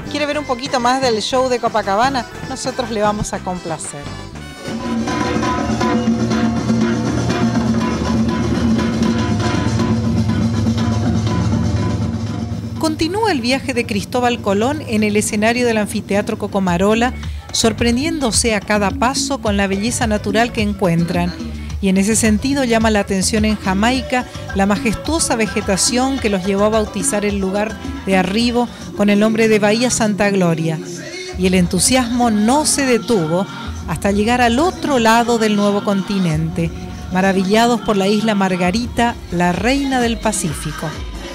¿Quiere ver un poquito más del show de Copacabana? Nosotros le vamos a complacer. Continúa el viaje de Cristóbal Colón en el escenario del Anfiteatro Cocomarola, sorprendiéndose a cada paso con la belleza natural que encuentran. Y en ese sentido llama la atención en Jamaica la majestuosa vegetación que los llevó a bautizar el lugar de arribo con el nombre de Bahía Santa Gloria. Y el entusiasmo no se detuvo hasta llegar al otro lado del nuevo continente, maravillados por la isla Margarita, la reina del Pacífico.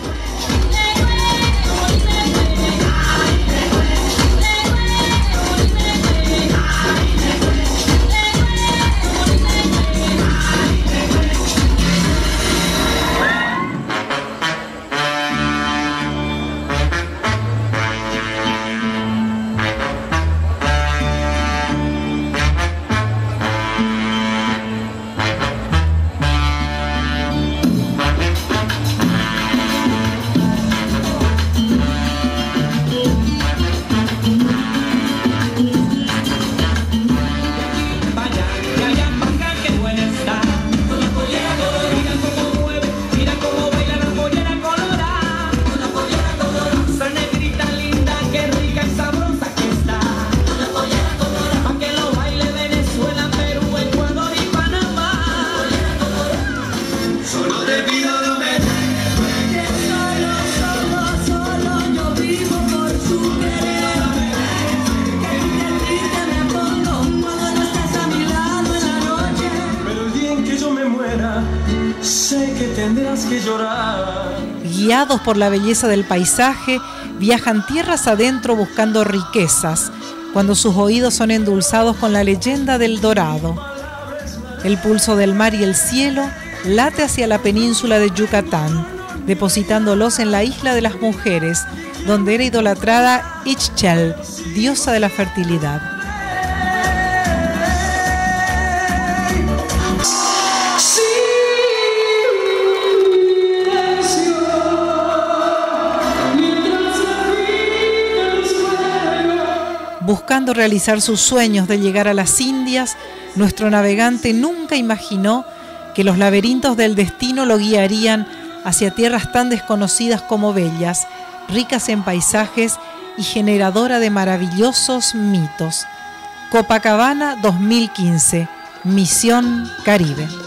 Guiados por la belleza del paisaje, viajan tierras adentro buscando riquezas, cuando sus oídos son endulzados con la leyenda del Dorado. El pulso del mar y el cielo late hacia la península de Yucatán, depositándolos en la isla de las mujeres, donde era idolatrada Ixchel, diosa de la fertilidad. Buscando realizar sus sueños de llegar a las Indias, nuestro navegante nunca imaginó que los laberintos del destino lo guiarían hacia tierras tan desconocidas como bellas, ricas en paisajes y generadora de maravillosos mitos. Copacabana 2015, Misión Caribe.